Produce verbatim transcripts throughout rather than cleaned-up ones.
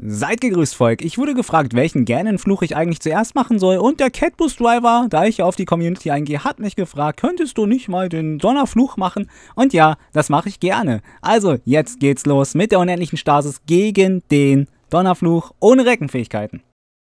Seid gegrüßt, Volk. Ich wurde gefragt, welchen Ganon-Fluch ich eigentlich zuerst machen soll, und der Catboost Driver, da ich ja auf die Community eingehe, hat mich gefragt, könntest du nicht mal den Donnerfluch machen? Und ja, das mache ich gerne. Also, jetzt geht's los mit der unendlichen Stasis gegen den Donnerfluch ohne Reckenfähigkeiten.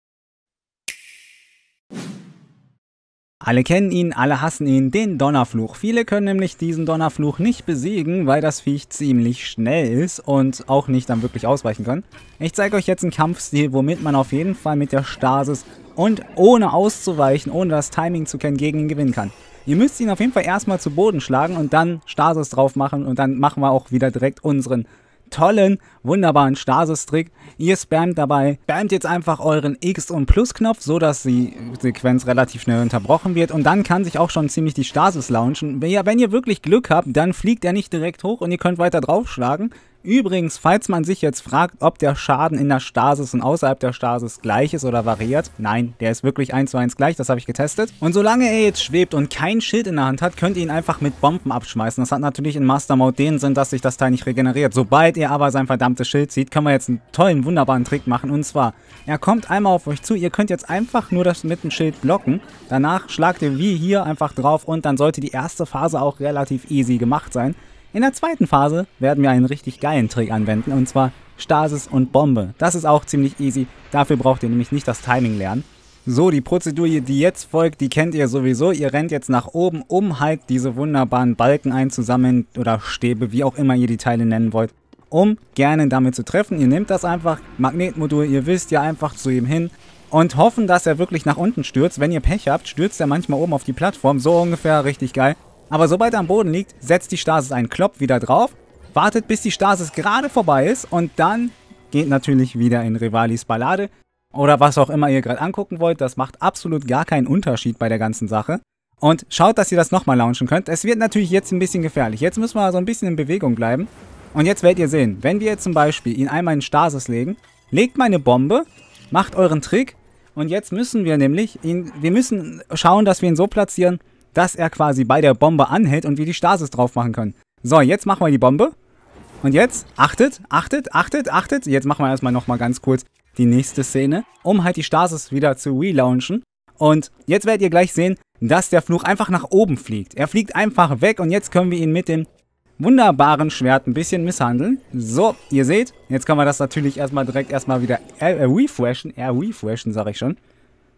Alle kennen ihn, alle hassen ihn, den Donnerfluch. Viele können nämlich diesen Donnerfluch nicht besiegen, weil das Viech ziemlich schnell ist und auch nicht dann wirklich ausweichen kann. Ich zeige euch jetzt einen Kampfstil, womit man auf jeden Fall mit der Stasis und ohne auszuweichen, ohne das Timing zu kennen, gegen ihn gewinnen kann. Ihr müsst ihn auf jeden Fall erstmal zu Boden schlagen und dann Stasis drauf machen, und dann machen wir auch wieder direkt unseren tollen, wunderbaren Stasis-Trick. Ihr spammt dabei, spammt jetzt einfach euren X- und Plus-Knopf, so dass die Sequenz relativ schnell unterbrochen wird, und dann kann sich auch schon ziemlich die Stasis launchen. Wenn ihr, wenn ihr wirklich Glück habt, dann fliegt er nicht direkt hoch und ihr könnt weiter draufschlagen. Übrigens, falls man sich jetzt fragt, ob der Schaden in der Stasis und außerhalb der Stasis gleich ist oder variiert, nein, der ist wirklich eins zu eins gleich, das habe ich getestet. Und solange er jetzt schwebt und kein Schild in der Hand hat, könnt ihr ihn einfach mit Bomben abschmeißen. Das hat natürlich in Master Mode den Sinn, dass sich das Teil nicht regeneriert. Sobald ihr aber sein verdammtes Schild zieht, können wir jetzt einen tollen, wunderbaren Trick machen. Und zwar, er kommt einmal auf euch zu, ihr könnt jetzt einfach nur das mit dem Schild blocken. Danach schlagt ihr wie hier einfach drauf, und dann sollte die erste Phase auch relativ easy gemacht sein. In der zweiten Phase werden wir einen richtig geilen Trick anwenden, und zwar Stasis und Bombe. Das ist auch ziemlich easy, dafür braucht ihr nämlich nicht das Timing lernen. So, die Prozedur, die jetzt folgt, die kennt ihr sowieso. Ihr rennt jetzt nach oben, um halt diese wunderbaren Balken einzusammeln oder Stäbe, wie auch immer ihr die Teile nennen wollt, um gerne damit zu treffen. Ihr nehmt das einfach, Magnetmodul, ihr wisst ja, einfach zu ihm hin und hoffen, dass er wirklich nach unten stürzt. Wenn ihr Pech habt, stürzt er manchmal oben auf die Plattform, so ungefähr, richtig geil. Aber sobald er am Boden liegt, setzt die Stasis einen Klopf wieder drauf, wartet, bis die Stasis gerade vorbei ist, und dann geht natürlich wieder in Revalis Ballade oder was auch immer ihr gerade angucken wollt. Das macht absolut gar keinen Unterschied bei der ganzen Sache. Und schaut, dass ihr das nochmal launchen könnt. Es wird natürlich jetzt ein bisschen gefährlich. Jetzt müssen wir so ein bisschen in Bewegung bleiben. Und jetzt werdet ihr sehen, wenn wir jetzt zum Beispiel ihn einmal in Stasis legen, legt meine Bombe, macht euren Trick, und jetzt müssen wir nämlich ihn, wir müssen schauen, dass wir ihn so platzieren, dass er quasi bei der Bombe anhält und wir die Stasis drauf machen können. So, jetzt machen wir die Bombe. Und jetzt, achtet, achtet, achtet, achtet. Jetzt machen wir erstmal nochmal ganz kurz die nächste Szene, um halt die Stasis wieder zu relaunchen. Und jetzt werdet ihr gleich sehen, dass der Fluch einfach nach oben fliegt. Er fliegt einfach weg, und jetzt können wir ihn mit dem wunderbaren Schwert ein bisschen misshandeln. So, ihr seht, jetzt können wir das natürlich erstmal direkt erstmal wieder äh, refreshen. Äh, refreshen, sag ich schon.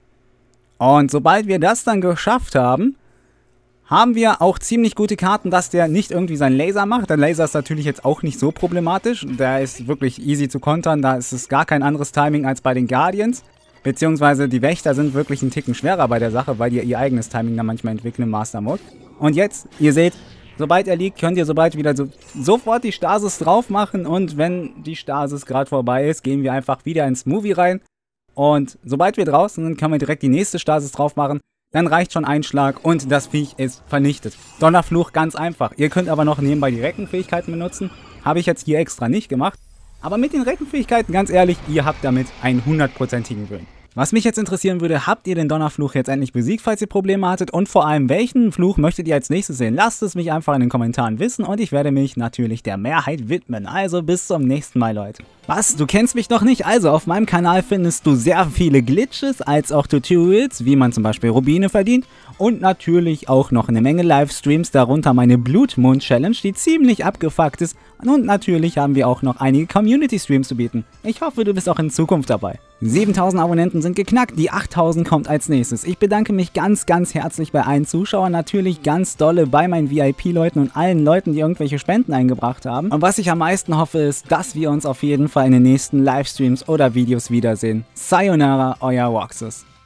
Und sobald wir das dann geschafft haben, haben wir auch ziemlich gute Karten, dass der nicht irgendwie seinen Laser macht. Der Laser ist natürlich jetzt auch nicht so problematisch. Der ist wirklich easy zu kontern. Da ist es gar kein anderes Timing als bei den Guardians. Beziehungsweise die Wächter sind wirklich einen Ticken schwerer bei der Sache, weil die ihr eigenes Timing dann manchmal entwickeln im Master Mode. Und jetzt, ihr seht, sobald er liegt, könnt ihr sobald wieder so, sofort die Stasis drauf machen. Und wenn die Stasis gerade vorbei ist, gehen wir einfach wieder ins Movie rein. Und sobald wir draußen sind, können wir direkt die nächste Stasis drauf machen. Dann reicht schon ein Schlag und das Viech ist vernichtet. Donnerfluch ganz einfach. Ihr könnt aber noch nebenbei die Reckenfähigkeiten benutzen. Habe ich jetzt hier extra nicht gemacht. Aber mit den Reckenfähigkeiten, ganz ehrlich, ihr habt damit einen hundertprozentigen Win. Was mich jetzt interessieren würde, habt ihr den Donnerfluch jetzt endlich besiegt, falls ihr Probleme hattet? Und vor allem, welchen Fluch möchtet ihr als nächstes sehen? Lasst es mich einfach in den Kommentaren wissen, und ich werde mich natürlich der Mehrheit widmen. Also bis zum nächsten Mal, Leute. Was? Du kennst mich noch nicht? Also auf meinem Kanal findest du sehr viele Glitches, als auch Tutorials, wie man zum Beispiel Rubine verdient, und natürlich auch noch eine Menge Livestreams, darunter meine Blutmond-Challenge, die ziemlich abgefuckt ist, und natürlich haben wir auch noch einige Community-Streams zu bieten. Ich hoffe, du bist auch in Zukunft dabei. siebentausend Abonnenten sind geknackt, die achttausend kommt als nächstes. Ich bedanke mich ganz, ganz herzlich bei allen Zuschauern, natürlich ganz dolle bei meinen V I P-Leuten und allen Leuten, die irgendwelche Spenden eingebracht haben. Und was ich am meisten hoffe, ist, dass wir uns auf jeden Fall in den nächsten Livestreams oder Videos wiedersehen. Sayonara, euer Roxas.